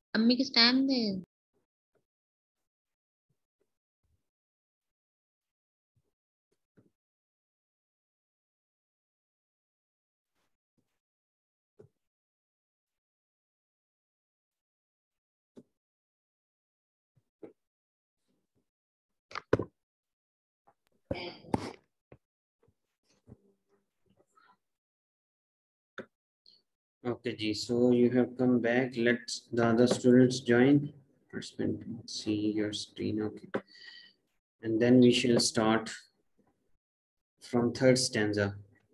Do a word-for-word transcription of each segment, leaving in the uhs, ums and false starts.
अम्मी किस टाइम दे। Okay, Ji. So you have come back. Let the other students join. Participant, see your screen. Okay, and then we shall start from third stanza.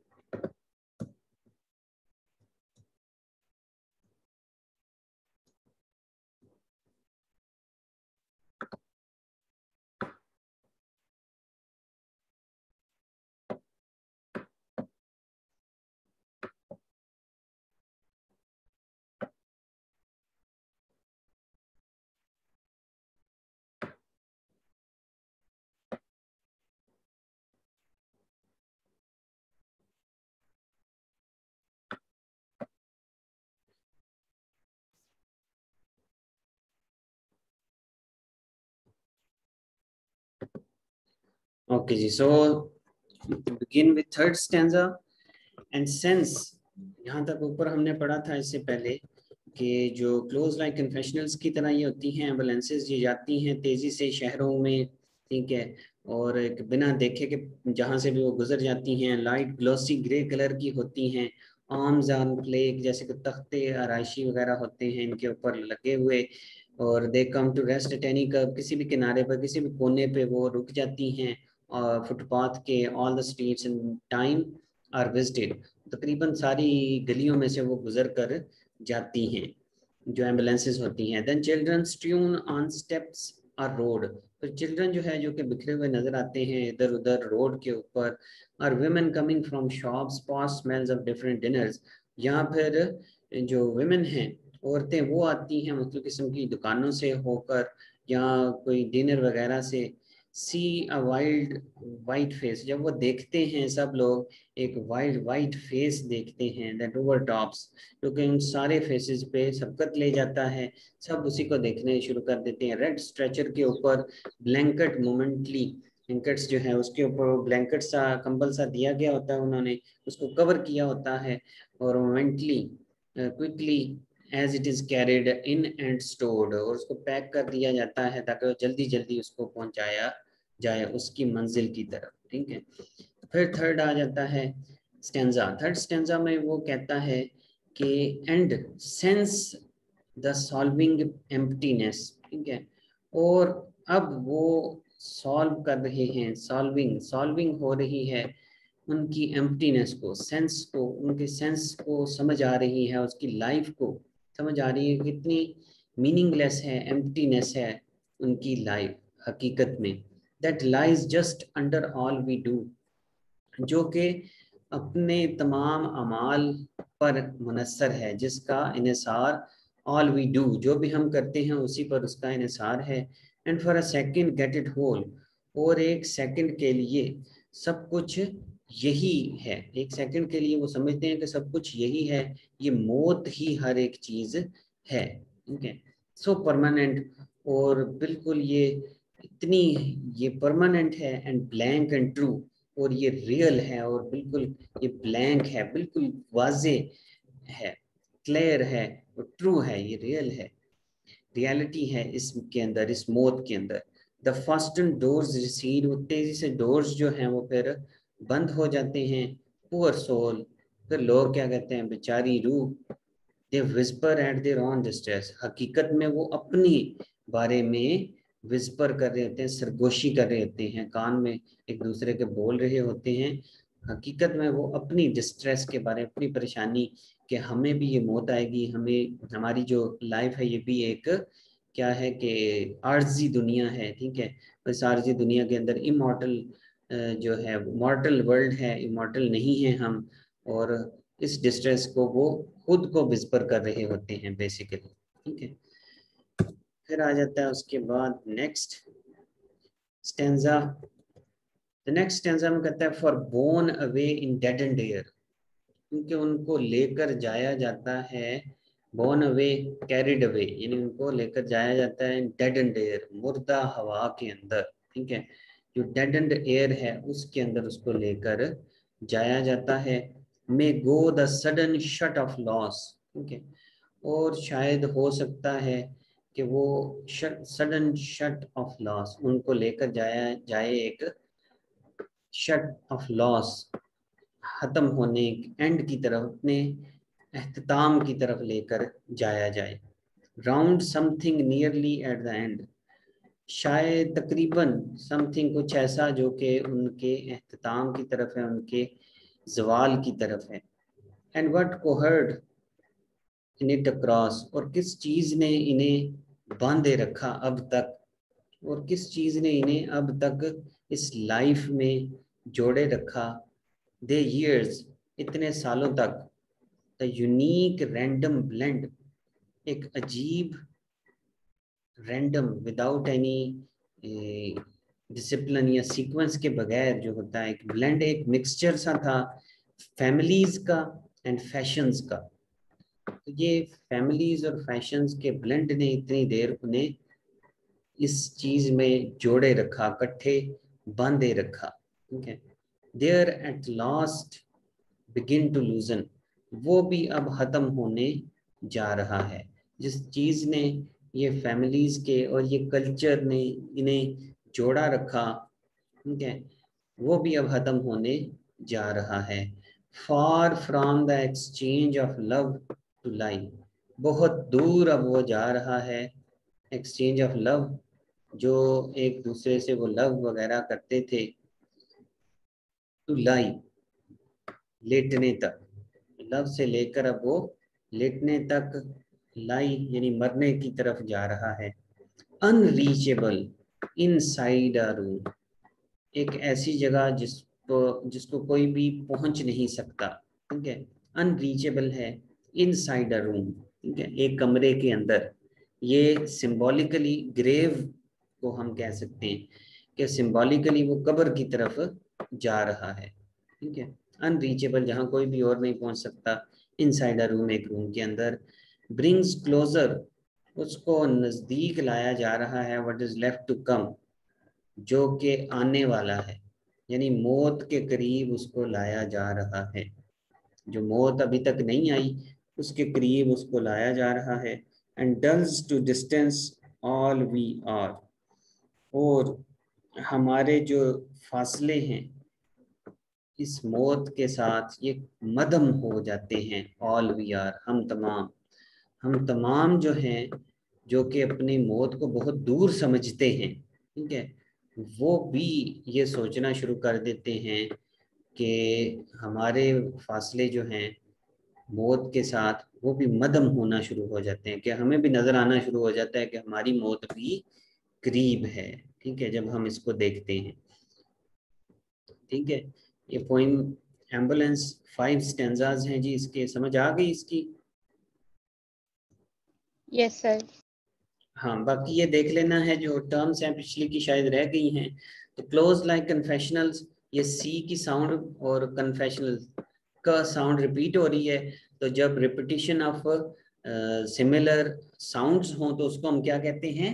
Okay, Ji. So begin with third stanza. And since यहाँ तक ऊपर हमने पढ़ा था इससे पहले कि जो क्लोज लाइक कन्फेशनल्स की तरह ये होती हैं, एम्बुलेंसेज ये जाती हैं तेजी से शहरों में, ठीक है, और एक बिना देखे कि जहाँ से भी वो गुजर जाती हैं, लाइट ग्लोसी ग्रे कलर की होती हैं, आर्म्स ऑन प्लेग जैसे कि तख्ते आराइशी वगैरह होते हैं इनके ऊपर लगे हुए, और they come to rest at any curve, किसी भी किनारे पर किसी भी कोने पे वो रुक जाती हैं, और फुटपाथ के all the streets in time are visited, तकरीबन सारी गलियों में से वो गुजर कर जाती हैं जो एम्बुलेंसेज होती हैं। Then children tune on steps और रोड, फिर चिल्ड्रन जो है जो कि बिखरे हुए नजर आते हैं इधर उधर रोड के ऊपर, और women coming from shops pass smells of different dinners, या फिर जो वुमेन हैं औरतें वो आती हैं मुख्तलिफ किस्म की दुकानों से होकर या कोई डिनर वगैरह से। See a wild white face, जब वो देखते हैं सब लोग एक वाइल्ड वाइट फेस देखते हैं दैट ओवर टॉप्स, क्योंकि उन सारे फेसेस पे सबकत ले जाता है, सब उसी को देखने शुरू कर देते हैं। रेड स्ट्रेचर के ऊपर ब्लैंकेट मोमेंटली, ब्लैंकेट्स जो है उसके ऊपर ब्लैंकेट सा कंबल सा दिया गया होता है, उन्होंने उसको कवर किया होता है, और momently quickly as it is carried in and stored, और उसको पैक कर दिया जाता है ताकि वो जल्दी जल्दी उसको पहुंचाया जाए उसकी मंजिल की तरफ, ठीक है। फिर थर्ड आ जाता है स्टेंजा। थर्ड स्टेंजा में वो कहता है कि and sense the solving emptiness, ठीक है, और अब वो सॉल्व कर रहे हैं, सॉल्विंग सॉल्विंग हो रही है उनकी एम्प्टीनेस को, सेंस को, उनके सेंस को समझ आ रही है, उसकी लाइफ को समझ आ रही है कितनी मीनिंगलेस है, एम्प्टीनेस है उनकी लाइफ हकीकत में। That lies just under all we do, जो कि अपने तमाम अमाल पर मुनसर है, जिसका इन्हिसार ऑल वी डू, जो भी हम करते हैं उसी पर उसका इन्हिसार है। And for a second get it whole, और एक सेकंड के लिए सब कुछ यही है, एक सेकंड के लिए वो समझते हैं कि सब कुछ यही है, ये मौत ही हर एक चीज है, ठीक है। सो परमानेंट, और बिल्कुल ये इतनी ये परमानेंट है, एंड ब्लैंक एंड ट्रू, और ये रियल है और बिल्कुल ये ब्लैंक है, बिल्कुल वाजे है, क्लियर है और ट्रू है, ये रियल है, रियलिटी है इसके अंदर, इस मौत के अंदर। द फर्स्ट डोर्स रिसीड, वो तेजी से डोर्स जो हैं वो फिर बंद हो जाते हैं। पुअर सोल, फिर लोग क्या कहते हैं, बेचारी रूह। They whisper at their own distress, हकीकत में वो अपनी बारे में विस्पर कर रहे होते हैं, सरगोशी कर रहे होते हैं, कान में एक दूसरे के बोल रहे होते हैं, हकीकत में वो अपनी डिस्ट्रेस के बारे में, अपनी परेशानी कि हमें भी ये मौत आएगी, हमें हमारी जो लाइफ है ये भी एक क्या है कि आर्जी दुनिया है, ठीक है, इस आर्जी दुनिया के अंदर इमॉर्टल जो है मॉर्टल वर्ल्ड है, इमॉर्टल नहीं है हम, और इस डिस्ट्रेस को वो खुद को विस्पर कर रहे होते हैं बेसिकली, ठीक है। फिर आ जाता है उसके बाद next stanza. The next stanza में कहता है for born away in dead and air, क्योंकि उनको लेकर जाया जाता है borne away, carried away, यानी उनको लेकर जाया जाता है dead and air, मुर्दा हवा के अंदर, ठीक है, जो dead and air है उसके अंदर उसको लेकर जाया जाता है। may go the sudden shut of loss, ठीक है, और शायद हो सकता है कि वो सडन शट ऑफ लॉस, उनको लेकर जाया जाए एक शट ऑफ लॉस, खत्म होने, एंड की तरफ, अपने अख्ताम की तरफ लेकर जाया जाए। Round something nearly at the end, शायद तकरीबन समथिंग कुछ ऐसा जो कि उनके अख्ताम की तरफ है, उनके जवाल की तरफ है। And what cohered in it across, और किस चीज ने इन्हें बांधे रखा अब तक, और किस चीज ने इन्हें अब तक इस लाइफ में जोड़े रखा। दे years, इतने सालों तक। द यूनिक रैंडम ब्लेंड, एक अजीब रैंडम विदाउट एनी डिसिप्लिन या सीक्वेंस के बगैर जो होता है, एक ब्लेंड, एक मिक्सचर सा था फैमिलीज का एंड फैशंस का। तो ये फैमिलीज और फैशंस के ब्लेंड ने इतनी देर उन्हें इस चीज में जोड़े रखा, इकट्ठे बांधे रखा, ठीक है। There at last begin to loosen, वो भी अब खत्म होने जा रहा है। जिस चीज ने ये फैमिलीज के और ये कल्चर ने इन्हें जोड़ा रखा, ठीक है, वो भी अब खत्म होने जा रहा है। Far from the exchange of love to lie, बहुत दूर अब वो जा रहा है एक्सचेंज ऑफ लव, जो एक दूसरे से वो लव वगैरह करते थे, टू लाई, लेटने तक, लव से लेकर अब वो लेटने तक, लाई यानी मरने की तरफ जा रहा है। अनरीचेबल इनसाइड अ रूम, एक ऐसी जगह जिसको जिसको कोई भी पहुंच नहीं सकता, ठीक है, अनरीचेबल है, इनसाइड अ रूम, ठीक है, एक कमरे के अंदर। ये सिंबॉलिकली ग्रेव को हम कह सकते हैं कि सिंबॉलिकली वो कब्र की तरफ जा रहा है, ठीक है, अनरीचेबल, जहाँ कोई भी और नहीं पहुंच सकता, इनसाइड अ रूम, एक रूम के अंदर। ब्रिंग्स क्लोजर, उसको नजदीक लाया जा रहा है, what is left to come, जो कि आने वाला है, यानी मौत के करीब उसको लाया जा रहा है, जो मौत अभी तक नहीं आई उसके करीब उसको लाया जा रहा है। And dulls to distance all we are, और हमारे जो फासले हैं इस मौत के साथ ये मदम हो जाते हैं। ऑल वी आर, हम तमाम, हम तमाम जो हैं, जो कि अपनी मौत को बहुत दूर समझते हैं, ठीक है, वो भी ये सोचना शुरू कर देते हैं कि हमारे फासले जो हैं मौत के साथ वो भी मदम होना शुरू हो जाते हैं, कि हमें भी नजर आना शुरू हो जाता है कि हमारी मौत भी करीब है, ठीक है, जब हम इसको देखते हैं, ठीक है। ये पोइम एम्बुलेंस फाइव स्टेंजाज हैं जी, इसके समझ आ गई इसकी? Yes sir. हाँ, बाकी ये देख लेना है जो टर्म्स हैं पिछली की शायद रह गई हैं। तो क्लोज लाइक कन्फेशनल्स, ये सी की साउंड और कन्फेशनल का साउंड रिपीट हो रही है, तो जब रिपीटिशन ऑफ सिमिलर साउंड्स हों तो उसको हम क्या कहते हैं?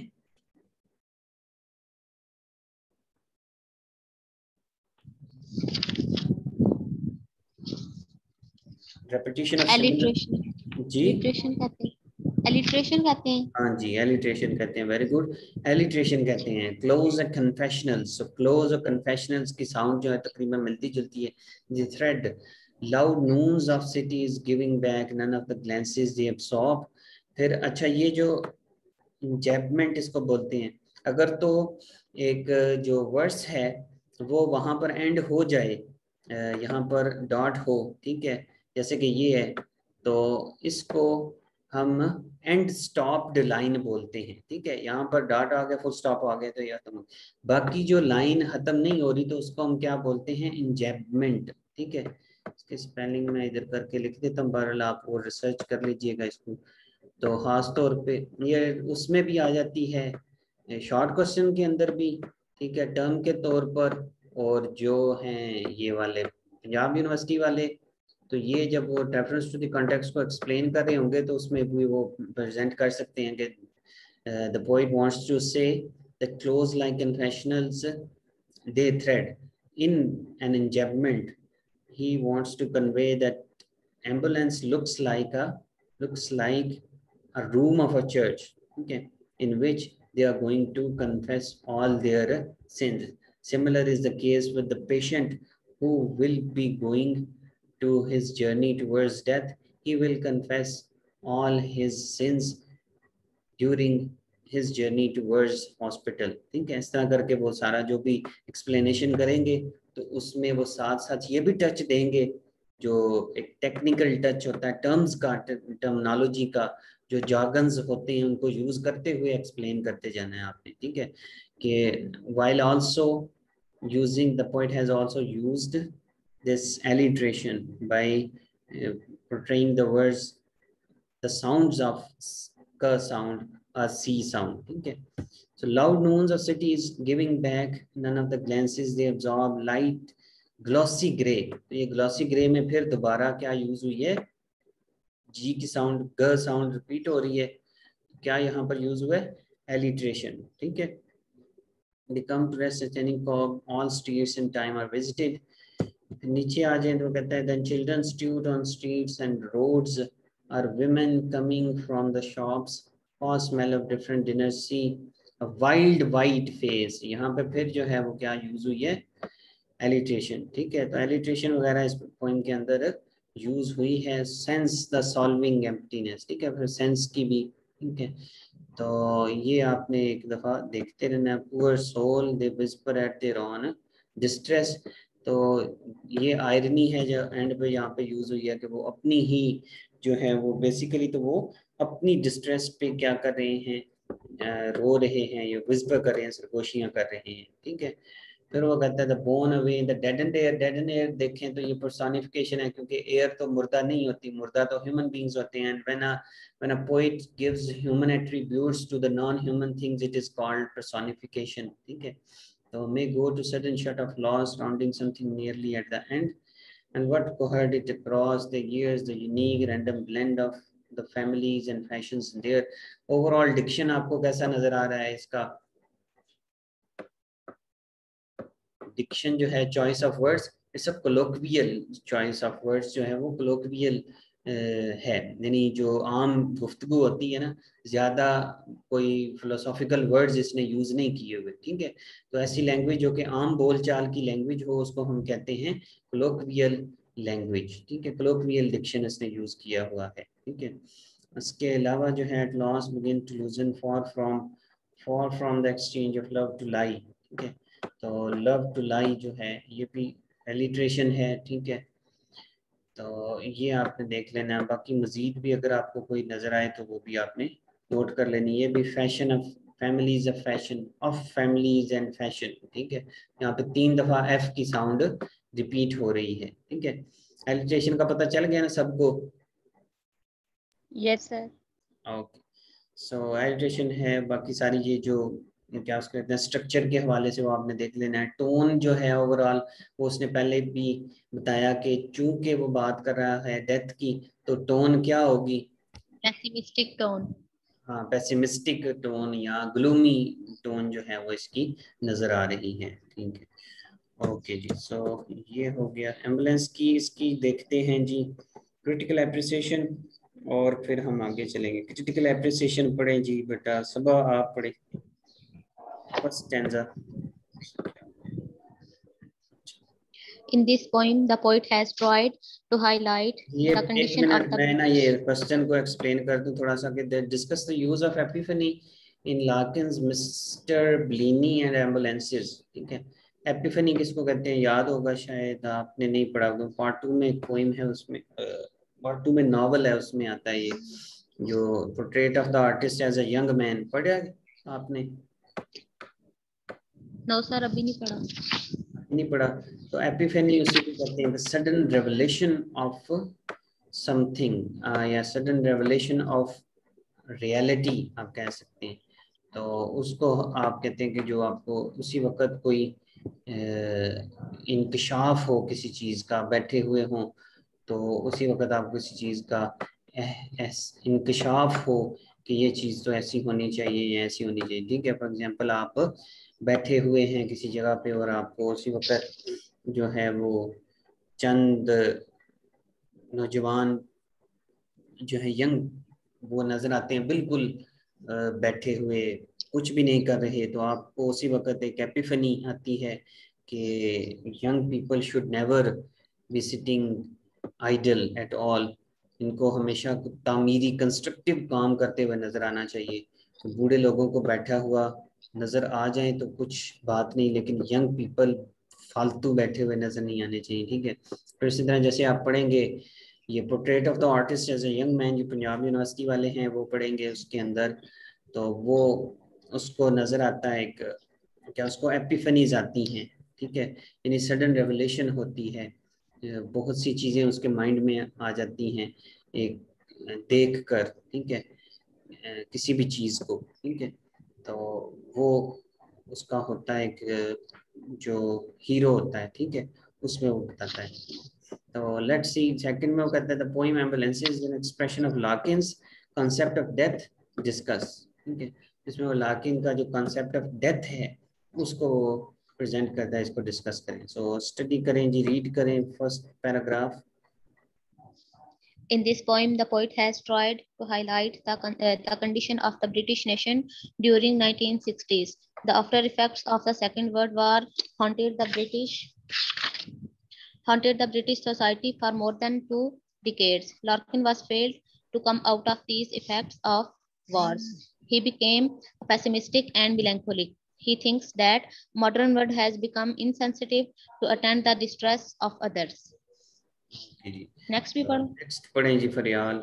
रेपिटेशन ऑफ सिमिलर, जी एलिट्रेशन कहते हैं, एलिट्रेशन कहते हैं। हाँ जी, एलिट्रेशन कहते हैं, वेरी गुड, एलिट्रेशन कहते हैं। क्लोज और कन्फेशनल्स, सो क्लोज और कन्फेशनल्स की साउंड जो है तकरीबन मिलती जुलती है। The thread loud noons of cities giving back none of the glances they absorb. फिर अच्छा, ये जो इंजैपमेंट इसको बोलते हैं, अगर तो एक जो वर्ड्स है वो वहाँ पर एंड हो जाए, यहाँ पर डॉट हो, ठीक है, जैसे कि ये है, तो इसको हम एंड स्टॉप्ड लाइन बोलते हैं, ठीक है, यहाँ पर डॉट आ गया, फुल स्टॉप आ गया, तो यह खत्म। बाकी जो लाइन खत्म नहीं हो रही तो उसको हम क्या बोलते हैं? इंजैपमेंट, ठीक है। इसके स्पेलिंग में इधर करके लिख देता हूँ, बहरहाल आप वो रिसर्च कर लीजिएगा इसको। तो खास तौर पे ये उसमें भी आ जाती है, शॉर्ट क्वेश्चन के अंदर भी, ठीक है, टर्म के तौर पर, और जो हैं ये वाले पंजाब यूनिवर्सिटी वाले, तो ये जब वो रेफरेंस टू द कॉन्टेक्स्ट को एक्सप्लेन कर रहे होंगे तो उसमें भी वो प्रेजेंट कर सकते हैं कि the poet wants to say the close like confessionals they thread in an enjambment. He wants to convey that ambulance looks like a looks like a room of a church, okay, in which they are going to confess all their sins. Similar is the case with the patient who will be going to his journey towards death. He will confess all his sins during his journey towards hospital. ठीक है, इस तरह करके वो सारा जो भी explanation करेंगे तो उसमें वो साथ साथ ये भी टच देंगे, जो एक टेक्निकल टच होता है टर्म्स का, टर्मिनोलॉजी का, जो jargons होते हैं उनको यूज करते हुए एक्सप्लेन करते जाना है आपने. ठीक है, कि while also using, the poet has also used this alliteration by uh, portraying the words, the sounds of ka sound or c sound. Okay, so loud noons of cities giving back none of the glances they absorb, light glossy gray. तो ये glossy gray में फिर दोबारा क्या use हुई है, जी की sound ग साउंड रिपीट हो रही है, क्या यहाँ पर यूज हुआ है, एलिट्रेशन. ठीक है, they come to rest at any cog, all streets in time are visited. नीचे आ जाए तो कहता है then children stood on streets and roads, are women coming from the shops, all smell of different dinners, see a wild white face. यहाँ पे फिर जो है वो क्या यूज हुई है, एलिट्रेशन. ठीक है, तो एलिट्रेशन वगैरह इस पॉइंट के अंदर यूज हुई है. Sense the solving emptiness. ठीक है, फिर सेंस की भी. ठीक है, तो ये आपने एक दफा देखते रहना. Poor soul they whisper at their own distress. तो ये आयरनी है जो एंड पे यहाँ पे यूज हुई है कि वो अपनी ही जो है वो बेसिकली तो वो अपनी डिस्ट्रेस पे क्या कर रहे हैं, रो रहे हैं, या विस्पर कर रहे हैं, सरगोशियां कर रहे हैं. ठीक है, फिर वो कहता है the borne away the deaden air. Deaden air देखें तो ये पर्सोनिफिकेशन है, क्योंकि एयर तो मुर्दा नहीं होती, मुर्दा तो ह्यूमन बींग्स होते हैं. And when a when a poet gives human attributes to the non human things it is called personification. ठीक है, so may go to sudden shut of loss rounding something nearly at the end, and what cohered it across the years, the unique random blend of the families and fashions there. Overall diction आपको कैसा नजर आ रहा है इसका, diction जो है, choice of words, it's a colloquial choice of words जो है वो कोलोक्वियल है, यानी जो आम गुफ्तगू होती है ना, ज़्यादा कोई फिलोसॉफिकल वर्ड्स इसने यूज़ नहीं किए हुए. ठीक है, तो ऐसी लैंग्वेज जो कि आम बोलचाल की लैंग्वेज हो उसको हम कहते हैं कोलोक्वियल लैंग्वेज. ठीक है, कोलोक्वियल डिक्शन इसने यूज़ किया हुआ है. ठीक है, इसके अलावा जो है at last begin to loosen for from for from the exchange of love to lie. ठीक है, तो लव टू लाई जो है ये भी एलिट्रेशन है. ठीक है, तो ये आपने देख लेना है. बाकी मजीद भी अगर आपको कोई नजर आए तो वो भी आपने नोट कर लेनी. ये भी fashion of families of fashion of families and fashion. ठीक है, यहाँ पे तीन दफा एफ की साउंड रिपीट हो रही है. ठीक है, एलिट्रेशन का पता चल गया ना सबको? Yes sir. Okay, so alliteration है. बाकी सारी ये जो क्या उसको कहते हैं स्ट्रक्चर के हवाले से वो आपने देख लेना है. टोन जो है ओवरऑल वो उसने पहले भी बताया कि चूंकि वो बात कर रहा है डेथ की, तो टोन क्या होगी, पेसिमिस्टिक टोन. हाँ, पेसिमिस्टिक टोन या ग्लूमी टोन जो है वो इसकी नजर आ रही है. ठीक है, ओके जी. सो so, ये हो गया एम्बुलेंस की. इसकी देखते हैं जी क्रिटिकल एप्रिसिएशन, और फिर हम आगे चलेंगे. क्रिटिकल एप्रिसिएशन पढ़े जी बेटा, सबा आप पढ़े first stanza. In this poem, the poet has tried to highlight ये the एक condition of मिनट the. मैं ना ये क्वेश्चन को एक्सप्लेन कर दूं थोड़ा सा कि discuss the use of epiphany in Larkin's, mister Bleaney and ambulances. ठीक है, एपिफनी किसको कहते हैं याद होगा शायद, आपने नहीं पढ़ा होगा. पार्ट टू में एक पोइम है, उसमें पार्ट टू में नॉवल है, उसमें आता है ये जो portrait of the artist as a young man. पढ़ा आपने? नो सर, अभी नहीं पढ़ा. नहीं पढ़ा? तो एपिफेनी उसी को कहते हैं, the sudden revelation of something या सडन रेवलेशन ऑफ रियलिटी आप कह सकते हैं. तो उसको आप कहते हैं कि जो आपको उसी वक्त कोई इंकशाफ हो किसी चीज़ का, बैठे हुए हों तो उसी वक्त आपको किसी चीज़ का इंकशाफ हो कि ये चीज़ तो ऐसी होनी चाहिए या ऐसी होनी चाहिए, ठीक है। फॉर एग्जांपल आप बैठे हुए हैं किसी जगह पे और आपको उसी वक्त जो है वो चंद नौजवान जो है यंग वो नज़र आते हैं, बिल्कुल बैठे हुए कुछ भी नहीं कर रहे, तो आपको उसी वक्त एक एपिफनी आती है कि young people should never be sitting idle at all, इनको हमेशा तामीरी कंस्ट्रक्टिव काम करते हुए नजर आना चाहिए। तो बूढ़े लोगों को बैठा हुआ नजर आ जाए तो कुछ बात नहीं, लेकिन यंग पीपल फालतू बैठे हुए नजर नहीं आने चाहिए, ठीक है। फिर इसी तरह जैसे आप पढ़ेंगे ये portrait of the artist as a young man, जो पंजाब यूनिवर्सिटी वाले हैं वो पढ़ेंगे उसके अंदर, तो वो उसको नजर आता है एक क्या उसको एपिफनीज आती हैं, ठीक है, यानी सडन रेवलेशन होती है, बहुत सी चीजें उसके माइंड में आ जाती हैं एक देख कर, ठीक है, किसी भी चीज को, ठीक है। तो वो उसका होता है एक जो हीरो होता है, ठीक है, उसमें वो बताता है। तो लेट्स सी सेकंड में वो कहता है the poem ambulance is an expression of Larkin's concept of death discuss, ठीक है। इसमें वो लाकिन का जो कांसेप्ट ऑफ डेथ है उसको प्रेजेंट करता है, इसको डिस्कस करें। सो स्टडी करें जी, रीड करें first paragraph. In this poem, the poet has tried to highlight the, con uh, the condition of the British nation during nineteen sixties. The after effects of the Second World War haunted the British haunted the British society for more than two decades. Larkin was failed to come out of these effects of wars. He became pessimistic and melancholic. He thinks that modern world has become insensitive to attend the distress of others. Next we पढ़ो. Next पढ़ें जी Faryal.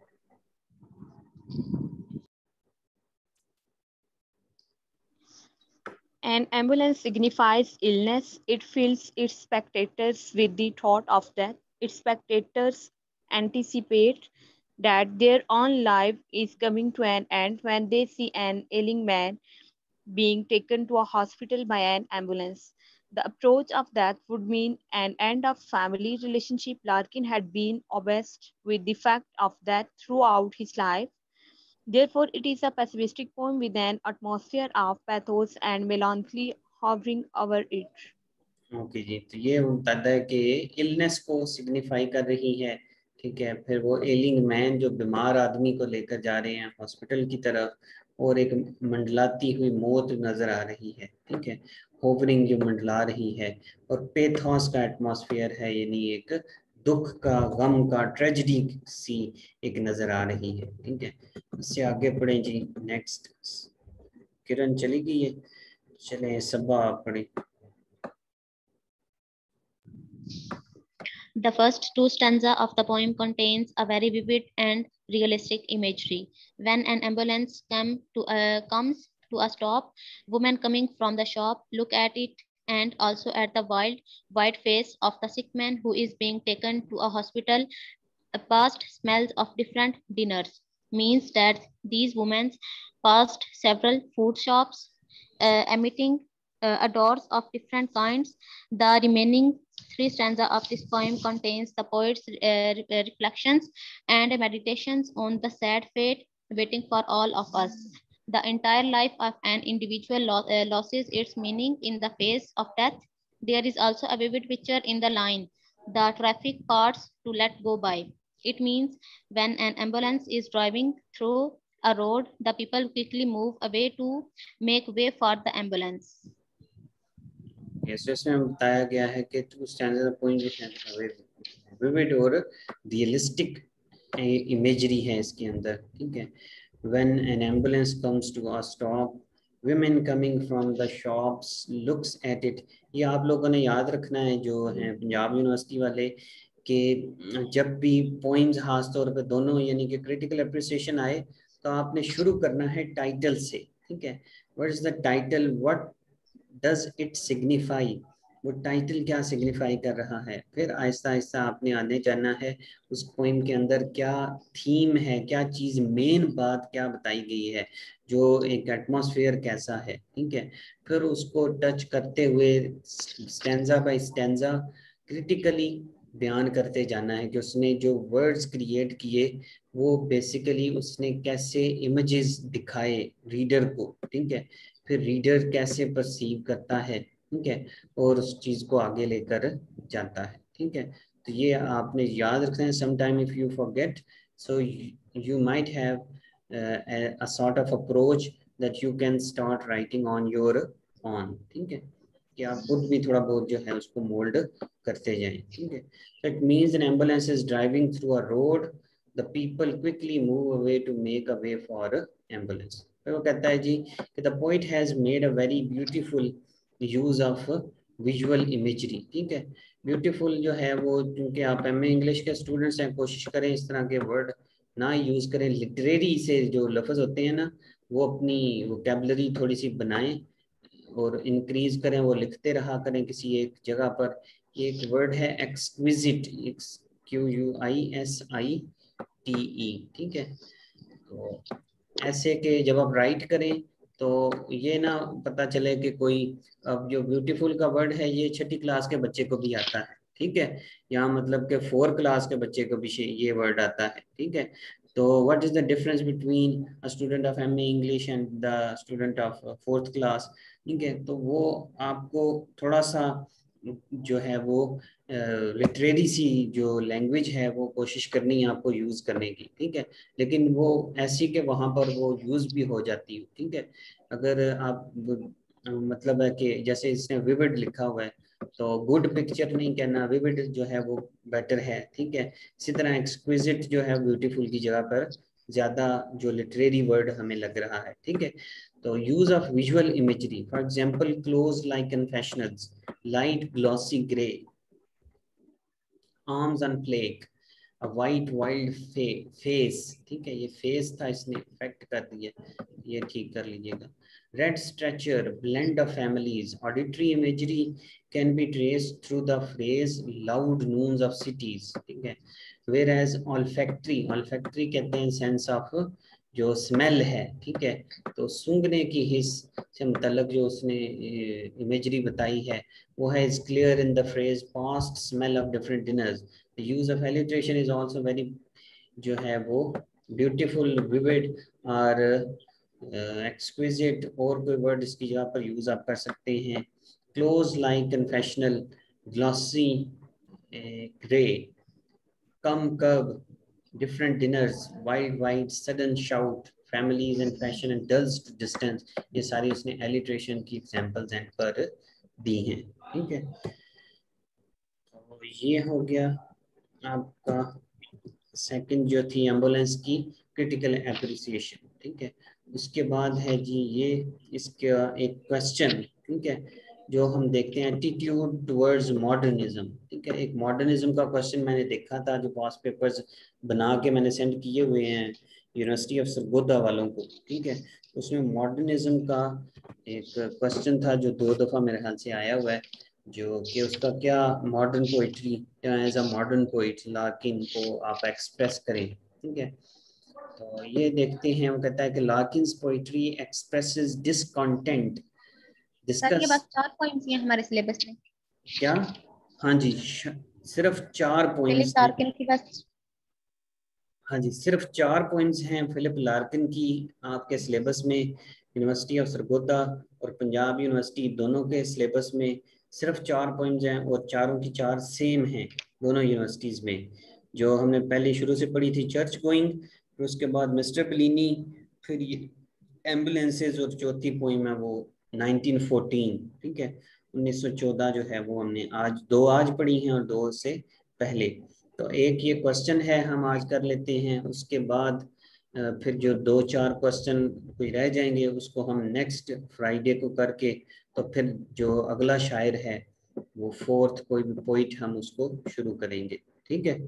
An ambulance signifies illness. It fills its spectators with the thought of death. Its spectators anticipate that their own life is coming to an end when they see an ailing man being taken to a hospital by an ambulance. The approach of death would mean an end of family relationship. Larkin had been obsessed with the fact of death throughout his life. Therefore, it is a pessimistic poem with an atmosphere of pathos and melancholy hovering over it. Okay जी, तो ये बताता है कि illness को signify कर रही है, ठीक है। फिर वो एलिंग मैन जो बीमार आदमी को लेकर जा रहे हैं हॉस्पिटल की तरफ, और एक मंडलाती हुई मौत नजर आ रही है, ठीक है, होवरिंग जो मंडला रही है, और पेथोस का एटमॉस्फेयर है, यानी एक दुख का, गम का, ट्रेजेडी सी एक नजर आ रही है, ठीक है। इससे आगे पढ़े जी। नेक्स्ट किरण चली गई है, चले सबा पढ़े। The first two stanzas of the poem contains a very vivid and realistic imagery. When an ambulance come to a, comes to a stop, women coming from the shop look at it and also at the wild, white face of the sick man who is being taken to a hospital. Past smells of different dinners means that these women passed several food shops, uh, emitting uh, odors of different kinds. The remaining three stanzas of this poem contains the poet's uh, reflections and meditations on the sad fate waiting for all of us. The entire life of an individual lo uh, loses its meaning in the face of death. There is also a vivid picture in the line, the traffic parts to let go by. It means when an ambulance is driving through a road, the people quickly move away to make way for the ambulance. Yes, इसमें बताया गया है कि to standard of poem जो है vivid और realistic imagery है इसके अंदर, ठीक है। When an ambulance comes to a stop, women coming from the shops looks at it. ये आप लोगों ने याद रखना है जो है पंजाब यूनिवर्सिटी वाले, कि जब भी पोइम्स खास तौर पे दोनों यानी कि क्रिटिकल अप्रिसिएशन आए तो आपने शुरू करना है टाइटल से, ठीक है। What is the title, what does it signify, वो टाइटल क्या सिग्निफाई कर रहा है, फिर आहिस्ता आहिस्ता आपने आने जाना है उस पोइम के अंदर क्या थीम है, क्या चीज मेन बात क्या बताई गई है, जो एक एटमॉस्फेयर कैसा है, ठीक है। फिर उसको टच करते हुए स्टैंजा बाय स्टैंजा क्रिटिकली बयान करते जाना है कि उसने जो वर्ड्स क्रिएट किए वो बेसिकली उसने कैसे इमेजेस दिखाए रीडर को, ठीक है, फिर रीडर कैसे परसीव करता है, ठीक है, और उस चीज को आगे लेकर जाता है, ठीक है। तो ये आपने याद रखना है। Some time if you forget, so you might have a sort of approach that you can start writing on your own, ठीक है, कि आप खुद भी थोड़ा बहुत जो है उसको मोल्ड करते जाएं, ठीक है। So it means an ambulance is driving through a road, the people quickly move away to make a way for a ambulance. तो वो कहता है जी कि the poet has made a very beautiful use of visual imagery, ठीक है। Beautiful जो है वो, क्योंकि आप एम ए इंग्लिश के स्टूडेंट्स हैं, कोशिश करें इस तरह के वर्ड ना यूज करें। लिटरेरी से जो लफ्ज होते हैं ना, वो अपनी वोकेबलरी थोड़ी सी बनाएं और इंक्रीज करें, वो लिखते रहा करें किसी एक जगह पर। एक वर्ड है exquisite, Q U I S I T E, ठीक है। तो ऐसे के जब आप राइट करें तो ये ना पता चले कि कोई, अब जो ब्यूटीफुल का वर्ड है ये छठी क्लास के बच्चे को भी आता है, ठीक है, यहाँ मतलब के फोर क्लास के बच्चे को भी ये वर्ड आता है, ठीक है। तो what is the difference between a student of M A English and the student of fourth class, ठीक है। तो वो आपको थोड़ा सा जो है वो लिटरेरी सी जो लैंग्वेज है वो कोशिश करनी है आपको यूज करने की, ठीक है, लेकिन वो ऐसी के वहां पर वो यूज भी हो जाती है, ठीक है। अगर आप मतलब है कि जैसे इसने विविड लिखा हुआ है तो गुड पिक्चर नहीं कहना, विविड जो है वो बेटर है, ठीक है। इसी तरह एक्सक्विजिट जो है ब्यूटीफुल की जगह पर ज्यादा जो लिटरेरी वर्ड हमें लग रहा है, ठीक है। तो use of visual imagery, for example close like confessionals, light glossy grey, arms on plaque, a white wild face, ठीक है, ये फेस था इसने इफेक्ट कर दिया, ये ठीक कर लीजिएगा। Red stretcher, blend of families, auditory imagery can be traced through the phrase loud noons of cities, ठीक है। वेयर एज ऑल्फैक्ट्री, ऑल्फैक्ट्री कहते हैं सेंस ऑफ जो स्मेल है, ठीक है, तो सूंघने की हिस्स से मुतल्लक जो उसने इमेजरी बताई है वो है is clear in the phrase past smell of different dinners. The use of alliteration is also very जो है वो beautiful, vivid और exquisite, और कोई वर्ड इसकी जगह पर यूज आप कर सकते हैं। close like confessional, glossy gray, come curb, different dinners, wide wide, sudden shout, families and fashion and dulls to distance, ये सारी उसने alliteration की examples एंड पर दी हैं, ठीक है। तो ये हो गया आपका सेकंड जो थी एम्बुलेंस की क्रिटिकल एप्रिसिएशन, ठीक है। उसके बाद है जी ये इसका एक क्वेश्चन, ठीक है, जो हम देखते हैं एटीट्यूड टुवर्ड्स मॉडर्निज्म, ठीक है। एक मॉडर्निज्म का क्वेश्चन मैंने देखा था जो पास पेपर्स बना के मैंने सेंड किए हुए हैं यूनिवर्सिटी ऑफ सरगोदा वालों को, ठीक है। उसमें मॉडर्निज्म का एक क्वेश्चन था जो दो दफा मेरे ख्याल से आया हुआ है, जो कि उसका क्या modern poetry as a modern poet Larkin को आप एक्सप्रेस करें, ठीक है। तो ये देखते हैं, वो कहता है कि Larkin's poetry expresses discontent, sir ये डिस्कस, बस चार पॉइंट्स हैं हमारे सिलेबस में। क्या? हाँ जी, सिर्फ चार फिलिप पॉइंट्स हैं। लार्किन की बस, हाँ जी, सिर्फ चार पॉइंट्स हैं फिलिप लार्किन की आपके सिलेबस में, यूनिवर्सिटी ऑफ सरगोदा और पंजाब यूनिवर्सिटी दोनों के सिलेबस में सिर्फ चार पॉइंट्स हैं, और चारों की चार सेम हैं दोनों यूनिवर्सिटीज़ में। जो हमने पहले शुरू से पढ़ी थी चर्च गोइंग, फिर उसके बाद मिस्टर बेलिनी, फिर ये एम्बुलेंसेज, और चौथी पोइम है वो नाइनटीन फोर्टीन, ठीक है, उन्नीस सौ चौदह जो है वो हमने आज दो आज पढ़ी हैं और दो से पहले। तो एक ये क्वेश्चन है हम आज कर लेते हैं, उसके बाद फिर जो दो चार क्वेश्चन कोई रह जाएंगे उसको हम नेक्स्ट फ्राइडे को करके, तो फिर जो अगला शायर है वो फोर्थ कोई भी पोइट हम उसको शुरू करेंगे, ठीक है।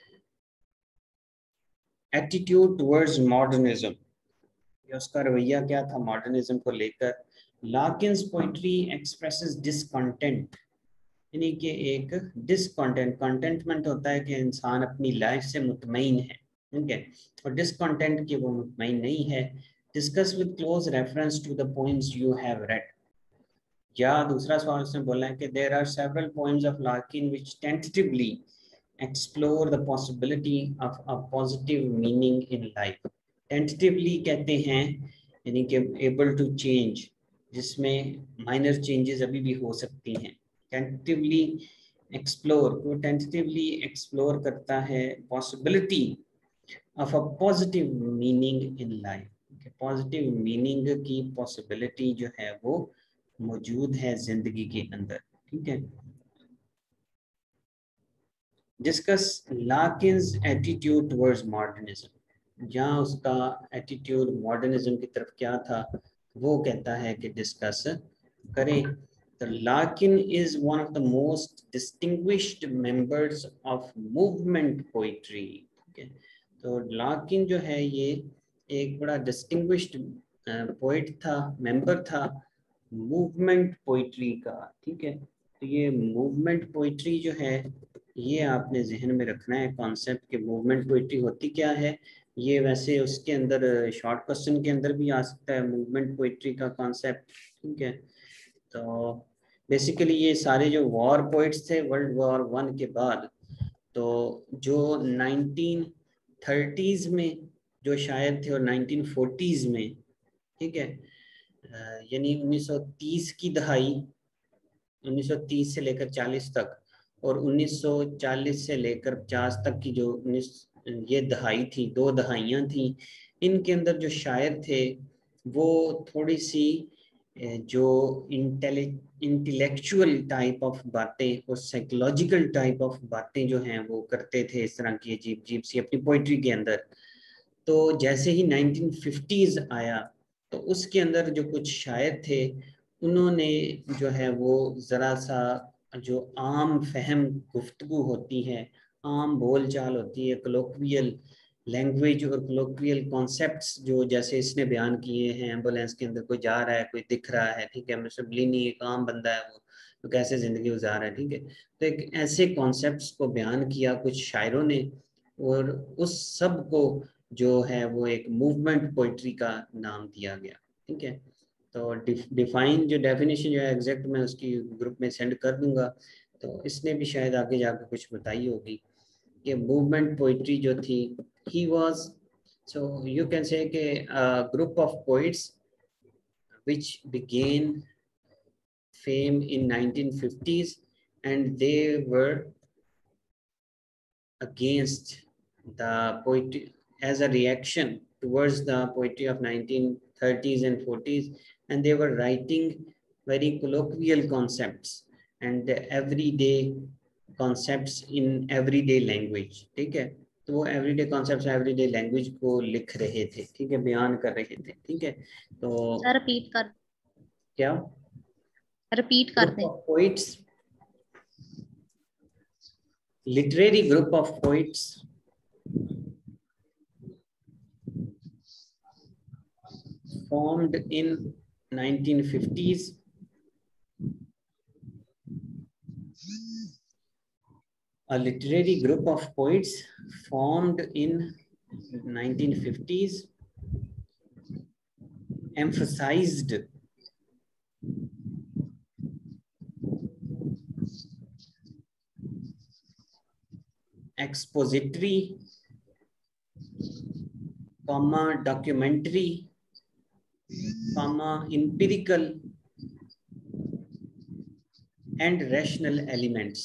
एटीट्यूड टुवर्ड्स मॉडर्निज्म, उसका रवैया क्या था मॉडर्निज्म को लेकर। लाकिन्स पोइट्री एक्सप्रेसेस डिसकंटेंट, यानी कि एक डिसकंटेंट, कंटेंटमेंट होता है कि इंसान अपनी लाइफ से मुतमईन है, ठीक है, और डिसकंटेंट कि वो मुतमईन नहीं है। Discuss with close reference to the poems you have read, या दूसरा सवाल उसने बोला है कि there are several poems of Larkin which tentatively explore the possibility of a positive meaning in life. Tentatively कहते हैं यानी कि एबल टू चेंज, जिसमें माइनर चेंजेस अभी भी हो सकती हैं। टेंटेटिवली एक्सप्लोर, वो टेंटेटिवली एक्सप्लोर करता है possibility of a positive meaning in life. Positive meaning की पॉसिबिलिटी जो है वो मौजूद है जिंदगी के अंदर, ठीक है। Discuss Larkin's attitude towards modernism, जहाँ उसका एटीट्यूड मॉडर्निज्म की तरफ क्या था वो कहता है कि डिस्कस करें। तो Larkin is one of the most distinguished members of movement poetry, ठीक है। तो लाकिन जो है ये एक बड़ा डिस्टिंग्विश्ड पोइट था, मेंबर था मूवमेंट पोइट्री का, ठीक है। तो ये मूवमेंट पोइट्री जो है ये आपने जहन में रखना है कॉन्सेप्ट कि मूवमेंट पोइट्री होती क्या है। ये वैसे उसके अंदर शॉर्ट क्वेश्चन के अंदर भी आ सकता है मूवमेंट पोइट्री का कॉन्सेप्ट, ठीक है। तो बेसिकली ये सारे जो वॉर पोइट्स थे वर्ल्ड वॉर वन के बाद, तो जो नाइनटीन थर्टीज में जो शायर थे और नाइनटीन फोर्टीज में, ठीक है, यानी उन्नीस सौ तीस की दहाई, उन्नीस सौ तीस से लेकर चालीस तक और उन्नीस सौ चालीस से लेकर पचास तक की जो उन्नीस ये दहाई थी, दो दहाइयाँ थी, इनके अंदर जो शायर थे वो थोड़ी सी जो इंटेलेक्चुअल टाइप ऑफ बातें और साइकोलॉजिकल टाइप ऑफ बातें जो हैं वो करते थे, इस तरह की अजीब अजीब सी अपनी पोइट्री के अंदर। तो जैसे ही नाइनटीन फिफ्टीज़ आया तो उसके अंदर जो कुछ शायर थे उन्होंने जो है वो ज़रा सा जो आम फहम गुफ्तगू होती है, आम बोल चाल होती है, कलोक्वियल लैंग्वेज और कलोक्वियल कॉन्सेप्ट्स जो जैसे इसने बयान किए हैं, एम्बुलेंस के अंदर कोई जा रहा है, कोई दिख रहा है, ठीक है, मुसबलिनी एक आम बंदा है वो तो कैसे ज़िंदगी गुजार रहा है, ठीक है। तो एक ऐसे कॉन्सेप्ट्स को बयान किया कुछ शायरों ने और उस सब को जो है वो एक मूवमेंट पोइट्री का नाम दिया गया, ठीक है। तो डिफाइन जो डेफिनेशन जो है एग्जैक्ट मैं उसकी ग्रुप में सेंड कर दूंगा, तो इसने भी शायद आगे जाकर कुछ बताई होगी कि मूवमेंट पोइट्री जो थी he was, so you can say कि group of poets which began fame in nineteen fifties and they were against the poetry as a reaction towards the poetry of nineteen thirties and forties, and they were writing very colloquial concepts and everyday concepts in everyday language, ठीक है। तो वो everyday concepts everyday language को लिख रहे थे, ठीक है, बयान कर रहे थे, ठीक है। तो सर रिपीट कर, क्या रिपीट कर दें। Poets, literary group of poets formed in nineteen fifties a literary group of poets formed in nineteen fifties emphasized expository, comma documentary, comma empirical and rational elements.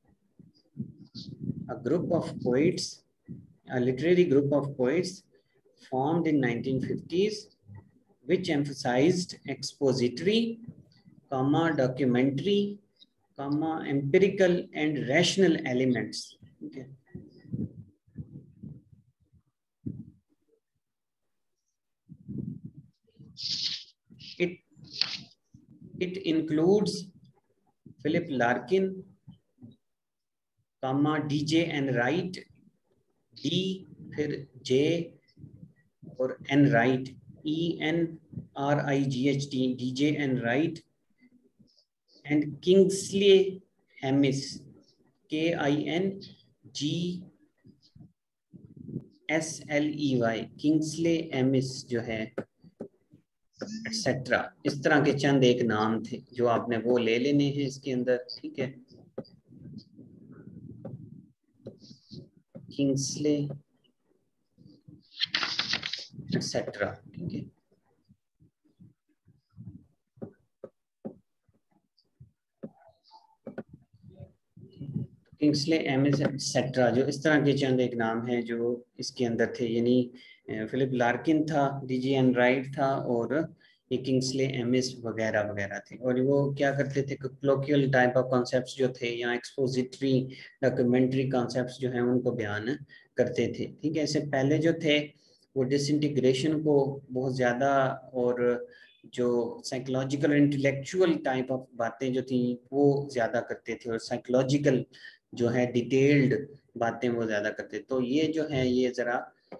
A group of poets, a literary group of poets formed in nineteen fifties which emphasized expository, comma documentary, comma empirical and rational elements. Okay. It it includes Philip Larkin, comma D J N Wright, D फिर J और N Wright, E N R I G H T, D J N Wright and Kingsley Amis, K I N G S L E Y, Kingsley Amis जो है etcetera, इस तरह के चंद एक नाम थे जो आपने वो ले लेने हैं इसके अंदर, ठीक है। Kingsley etcetera. ठीक है, किंग्सले एमिस एक्सेट्रा, जो इस तरह के चंद एक नाम है जो इसके अंदर थे, यानी फिलिप लार्किन था, डीजी एन राइट था, और ये किंग्सले एमिस वगैरह वगैरह थे। और वो क्या करते थे, कोलोकियल टाइप ऑफ कॉन्सेप्ट्स जो थे या एक्सपोजिटरी डॉक्यूमेंट्री कॉन्सेप्ट्स जो हैं उनको बयान करते थे। ठीक है, इससे पहले जो थे वो डिसइंटीग्रेशन को बहुत ज़्यादा और जो साइकोलॉजिकल इंटेलेक्चुअल टाइप ऑफ बातें जो थी वो ज़्यादा करते थे, और साइकोलॉजिकल जो है डिटेल्ड बातें वो ज़्यादा करते। तो ये जो है ये ज़रा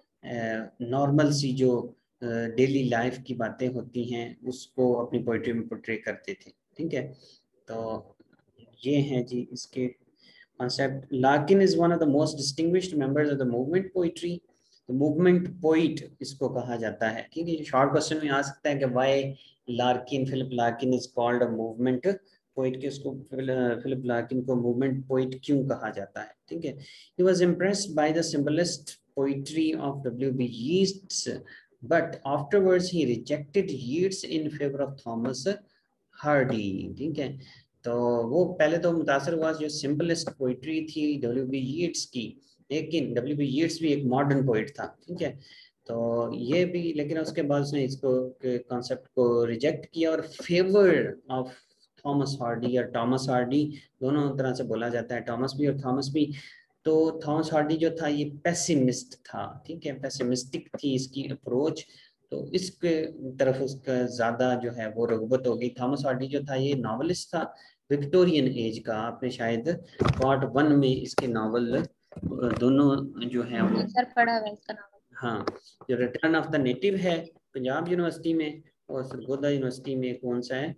नॉर्मल सी जो डेली लाइफ की बातें होती हैं उसको अपनी पोइट्री में पोर्ट्रे करते थे। ठीक है, तो ये हैं जी इसके concept. Larkin is one of the most distinguished members of the movement poetry. तो मूवमेंट पोइट इसको कहा जाता है। ठीक है, शॉर्ट क्वेश्चन में आ सकता है कि why Larkin, Philip Larkin is called a movement poet, के उसको फिलिप लार्किन को मूवमेंट पोइट क्यों कहा जाता है। ठीक है, he was impressed by the symbolist poetry of W B Yeats, but afterwards he rejected Yeats in favor of Thomas Hardy। ठीक है, तो वो पहले तो मुतासर हुआ जो सिंपलिस्ट पोइट्री थी डब्ल्यू बी यीट्स की, लेकिन डब्ल्यू बी यीट्स भी एक मॉडर्न पोइट था। ठीक है, तो ये भी, लेकिन उसके बाद उसने इसको कॉन्सेप्ट को रिजेक्ट किया और फेवर ऑफ थॉमस हार्डी या टॉमस हार्डी, दोनों तरह से बोला जाता है, टॉमस भी और थॉमस भी। तो थॉमस हार्डी जो था ये पेसिमिस्ट था। ठीक है, पेसिमिस्टिक थी इसकी अप्रोच, तो इसके तरफ उसका ज़्यादा जो है वो रगबत होगी। थॉमस हार्डी जो था ये नॉवलिस्ट था विक्टोरियन एज का। आपने शायद पार्ट वन में इसके नावल दोनों जो है वो सर पढ़ा हुआ इसका नाम। हाँ, जो रिटर्न ऑफ द नेटिव है पंजाब यूनिवर्सिटी में, और सरगोदा यूनिवर्सिटी में कौन सा है,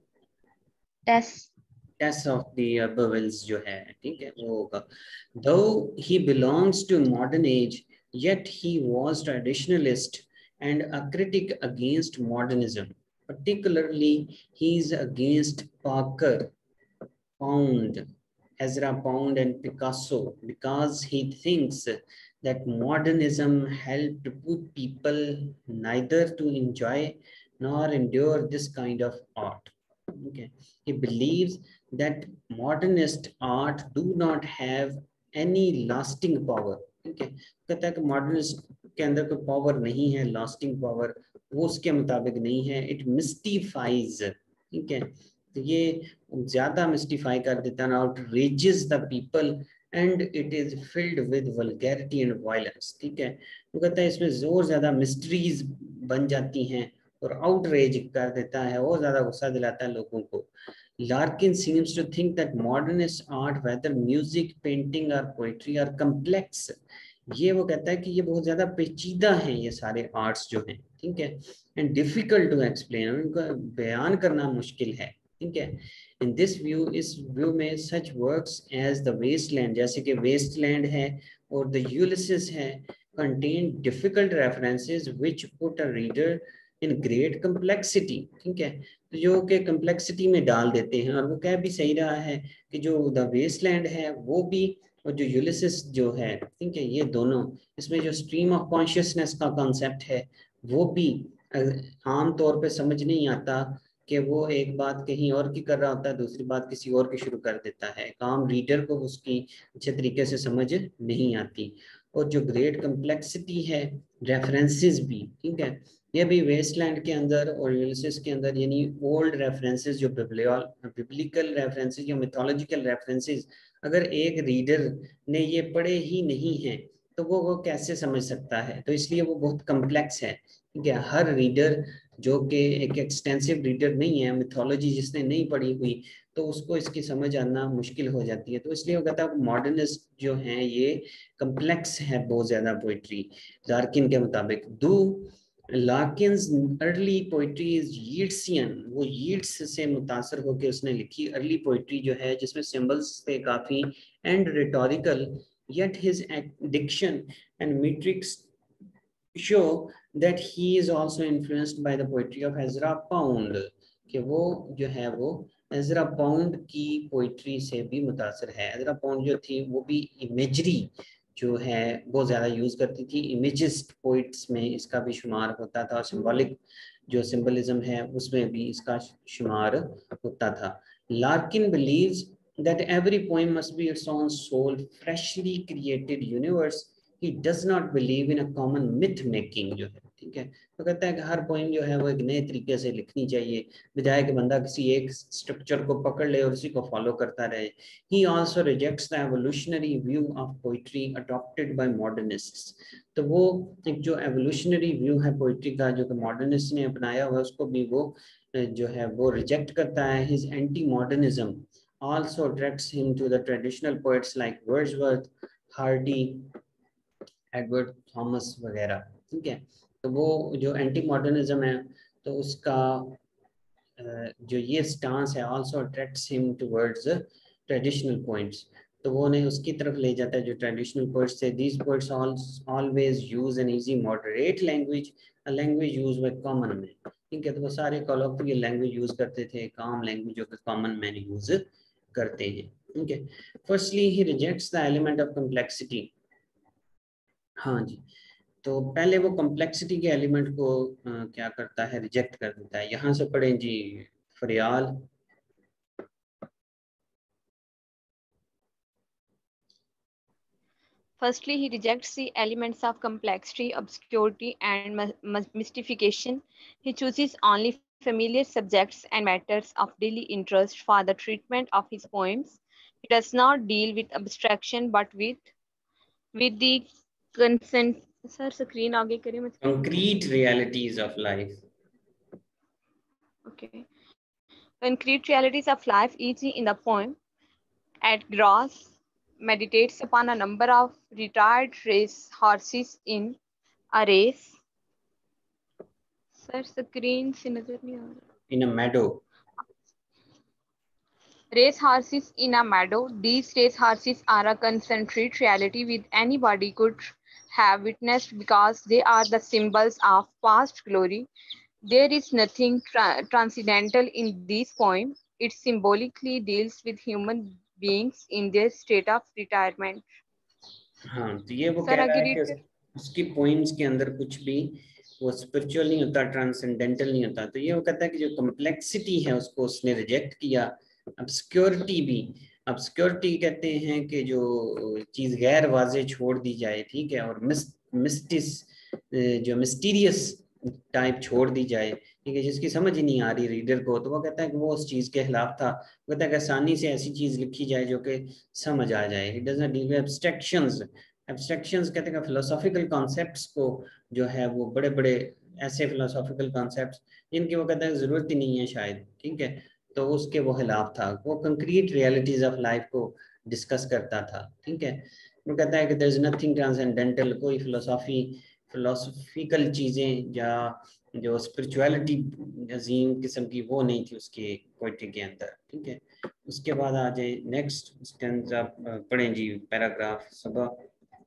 test test of the bubbles जो है। ठीक है, वो होगा। Though he belongs to modern age, yet he was traditionalist and a critic against modernism. Particularly, he is against Parker, Pound, Ezra Pound, and Picasso because he thinks that modernism helped put people neither to enjoy nor endure this kind of art. Okay. He believes that modernist art do not have any lasting power। ठीक है, कहता है कि modernist के अंदर कोई power नहीं है, लास्टिंग पावर वो उसके मुताबिक नहीं है। It mystifies. ठीक है, तो ये ज्यादा मिस्टिफाई कर देता है, outrages the people and it is filled with vulgarity and violence. ठीक है, वो कहता है इसमें जोर ज्यादा मिस्ट्रीज बन जाती हैं और आउटरेज कर देता है, और ज्यादा गुस्सा दिलाता है लोगों को। Larkin seems to think that modernist art, whether music, painting or poetry, are complex। ये वो कहता है कि ये बहुत ज्यादा पेचीदा हैं ये सारे आर्ट्स जो हैं। ठीक है, एंड डिफिकल्ट टू एक्सप्लेन, उनका बयान करना मुश्किल है। ठीक है, इन दिस व्यू, इस व्यू में such works as the Wasteland, जैसे कि वेस्टलैंड है और द यूलिसिस है, contain difficult references which put a reader in great complexity. ठीक है, तो जो कि कम्प्लेक्सिटी में डाल देते हैं, और वो कह भी सही रहा है कि जो द वेस्टलैंड है वो भी और जो यूलिसिस जो है, ठीक है, ये दोनों, इसमें जो स्ट्रीम ऑफ कॉन्शियसनेस का कॉन्सेप्ट है वो भी आम तौर पे समझ नहीं आता कि वो एक बात कहीं और की कर रहा होता है, दूसरी बात किसी और की शुरू कर देता है। आम रीडर को उसकी अच्छे तरीके से समझ नहीं आती। और जो ग्रेट कम्प्लेक्सिटी है, रेफरेंसेस भी, ठीक है, ये भी वेस्टलैंड के अंदर और यूलिसिस के अंदर, यानी ओल्ड रेफरेंसेस जो बिब्लिकल रेफरेंसेस या मिथोलॉजिकल रेफरेंसेस, अगर एक रीडर ने ये पढ़े ही नहीं है तो वो वो कैसे समझ सकता है। तो इसलिए वो बहुत कम्प्लेक्स है। ठीक है, हर रीडर जो कि एक एक्सटेंसिव रीडर नहीं है, मिथोलॉजी जिसने नहीं पढ़ी हुई, तो उसको इसकी समझ आना मुश्किल हो जाती है। तो इसलिए वो कहता है मॉडर्निस्ट जो हैं ये कम्प्लेक्स है बहुत ज़्यादा पोइट्री, लार्किन के मुताबिक। Though Larkin's early poetry is Yeatsian, वो यीट्स से मुतासर होकर उसने लिखी अर्ली पोइट्री जो है जिसमें सिंबल्स थे काफ़ी and rhetorical, yet his diction and metrics show that he is also influenced by the poetry of Ezra Pound, कि वो जो है वो एजरा पाउंड की पोइट्री से भी मुतासर है। एजरा पाउंड जो थी वो भी इमेजरी जो है बहुत ज़्यादा यूज़ करती थी। इमेजिस्ट पोइट्स में इसका भी शुमार होता था और सिंबॉलिक जो सिंबलिज्म है उसमें भी इसका शुमार होता था। Larkin believes that every poem must be its own soul, freshly created universe. He does not believe in a common myth making जो है, ठीक है। तो कहता है कि हर पोइम जो है वो एक नए तरीके से लिखनी चाहिए, बजाय कि बंदा किसी एक स्ट्रक्चर को पकड़ ले और उसी को फॉलो करता रहे। He also rejects the evolutionary view of poetry adopted by modernists. तो वो एक जो evolutionary view है पोइट्री का जो कि मॉडर्निस्ट ने अपनाया हुआ उसको भी वो जो है वो रिजेक्ट करता है। His anti-modernism also attracts him to the traditional poets like Wordsworth, Hardy, Edward Thomas वगैरह, ठीक है। तो वो जो एंटी मॉडर्निज्म है तो उसका जो ये स्टांस है also attracts him towards traditional poets, तो वो उन्हें उसकी तरफ ले जाता है जो ट्रेडिशनल पोइट्स थे। These poets always use an easy moderate language, a language used by common men, ठीक है। तो वो सारे कॉलोक्वियल लैंग्वेज यूज करते थे, काम लैंग्वेज जो कि कॉमन मैन यूज करते हैं, ठीक है। Firstly he rejects the element of complexity. हाँ जी, तो पहले वो कॉम्प्लेक्सिटी के एलिमेंट को आ, क्या करता है, रिजेक्ट कर देता है। यहाँ से पढ़ें जी फरियाल। Firstly, he rejects the elements of complexity, obscurity, and mystification. He chooses only familiar subjects and matters of daily interest for the treatment of his poems. He does not deal with abstraction, but with with the consent. Sir, screen आगे करिए मैं. Concrete realities of life. Okay. Concrete realities of life, easy in the poem. At grass, meditates upon a number of retired race horses in a race. Sir, screen से नजर नहीं आ रहा. In a meadow. Race horses in a meadow. These race horses are a concentrate reality which anybody could have witnessed because they are the symbols of past glory. There is nothing tra transcendental in this poem. It symbolically deals with human beings in their state of retirement. हाँ, तो ये वो कह रहा है कि उसकी poems के अंदर कुछ भी वो स्पिरिचुअल नहीं होता, ट्रांसेंडेंटल नहीं होता। तो ये वो कहता है कि जो कॉम्प्लेक्सिटी है उसको उसने रिजेक्ट किया। ऑब्स्क्योरिटी भी, ऑब्स्क्योरिटी कहते हैं कि जो चीज गैर वाजे छोड़ दी जाए, ठीक है, और मिस मिस्टिस जो मिस्टीरियस टाइप छोड़ दी जाए, ठीक है, जिसकी समझ ही नहीं आ रही रीडर को, तो वो कहता है कि वो उस चीज के खिलाफ था। वो कहता है कि आसानी से ऐसी चीज लिखी जाए जो कि समझ आ जाए। It doesn't deal with abstractions. Abstractions कहते हैं फिलोसॉफिकल कॉन्सेप्ट्स को जो है वो बड़े बड़े ऐसे फिलोसॉफिकल कॉन्सेप्ट्स जिनकी वो कहता है जरूरत ही नहीं है शायद, ठीक है, तो उसके वो खिलाफ था। वो कंक्रीट रियलिटीज ऑफ लाइफ को डिस्कस करता था, ठीक है। वो कहता है कि देयर इज नथिंग ट्रांसेंडेंटल, कोई फिलोसॉफी फिलोसॉफिकल चीजें या जो स्पिरिचुअलिटी अजीम किस्म की वो नहीं थी उसके पोइट्री के अंदर, ठीक है। उसके बाद आ जाए नेक्स्ट स्टैंजा, पढ़ें जी पैराग्राफ सुबह।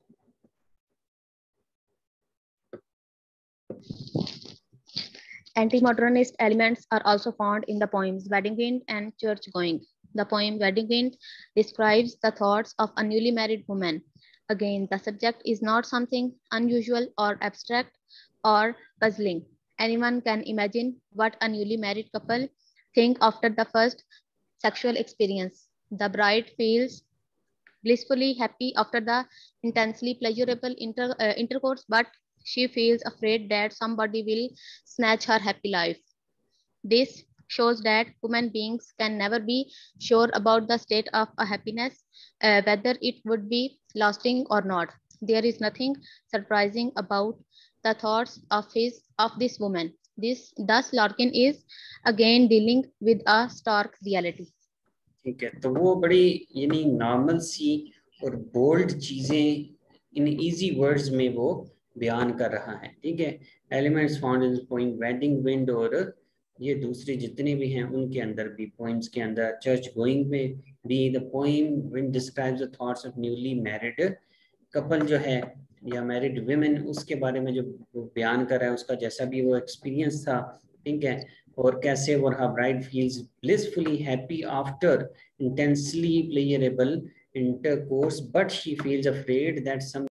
Anti-modernist elements are also found in the poems Wedding Wind and Church Going. The poem Wedding Wind describes the thoughts of a newly married woman. Again, the subject is not something unusual or abstract or puzzling. Anyone can imagine what a newly married couple think after the first sexual experience. The bride feels blissfully happy after the intensely pleasurable inter, uh, intercourse, but she feels afraid that somebody will snatch her happy life. This shows that human beings can never be sure about the state of a happiness, uh, whether it would be lasting or not. There is nothing surprising about the thoughts of his of this woman. This thus Larkin is again dealing with a stark reality. ठीक है, तो वो बड़ी यानी normal सी और bold चीजें in easy words में वो बयान कर रहा है, ठीक है। Elements found in poem wedding wind और ये दूसरे जितने भी हैं उनके अंदर भी, पोइम्स के अंदर चर्च गोइंग में भी the poem wind describes the thoughts of newly married couple जो है या मैरिड विमेन, उसके बारे में जो बयान कर रहा है उसका जैसा भी वो एक्सपीरियंस था, ठीक है, और कैसे वो her bride feels blissfully happy after intensely pleasurable intercourse, but she feels afraid that some